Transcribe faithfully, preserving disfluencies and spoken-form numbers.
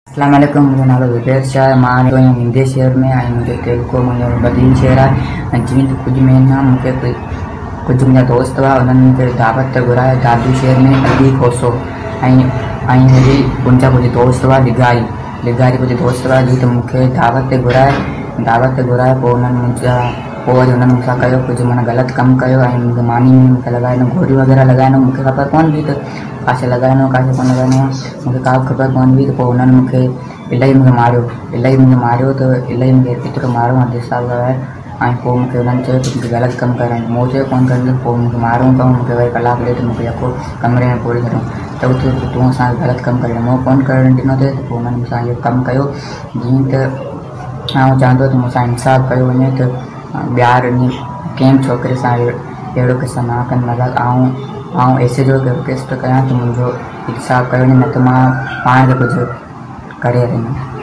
अस्सलाम वालेकुम। मुंहिंजो नालो ज़ुबैर शाह है। मां तो इंडिया शहर में आई। मुंहिंजो तेलको मुंहिंजो बदीन शहर आहे। ऐं जीअं त कुझु महीना मूंखे कुझु मुंहिंजा दोस्त हुआ, उन्हनि मूंखे दावत ते घुरायो दादू शहर में अली खोसो। ऐं ऐं मुंहिंजी मुंहिंजा कुझु दोस्त हुआ लिगारी लिगारी कुझु दोस्त हुआ जीअं त मूंखे दावत ते घुराए दावत ते घुराए पोइ उन्हनि मुंहिंजा पोइ वरी हुननि मूंसां कयो कुझु माना ग़लति कमु कयो ऐं मुंहिंजे मानी में मूंखे लॻाइणो गोरियूं वग़ैरह लॻाइणो मूंखे ख़बर कोन हुई त काथे लॻाइणो काथे कोन लॻाइणो आहे। मूंखे का बि ख़बर कोन हुई त पोइ हुननि मूंखे इलाही मूंखे मारियो इलाही मूंखे मारियो त इलाही मूंखे एतिरो मारियो आहे हिसाब लॻाए। ऐं पोइ मूंखे हुननि चयो त मूंखे ग़लति कमु करणु मूं चयो कोन करणु। पोइ मूंखे मारूं कयूं मूंखे वरी कलाक ॾे त मूंखे यको कमरे में पूरी छॾियो त उते तूं असांखे ग़लति कमु करे मूं कोन करणु ॾिनो अथई। त पोइ हुननि मूंसां इहो कमु कयो जीअं त आउं चाहींदो त मूंसां इंसाफ़ कयो वञे त ॿियार कंहिं छोकिरे सां अहिड़ो क़िस्म न कनि। मतिलबु आउं आउं ऐसे जो रिक्वेस्ट कयां त मुंहिंजो इंसाफ़ कयो न त मां पाण खे कुझु करे रहियो।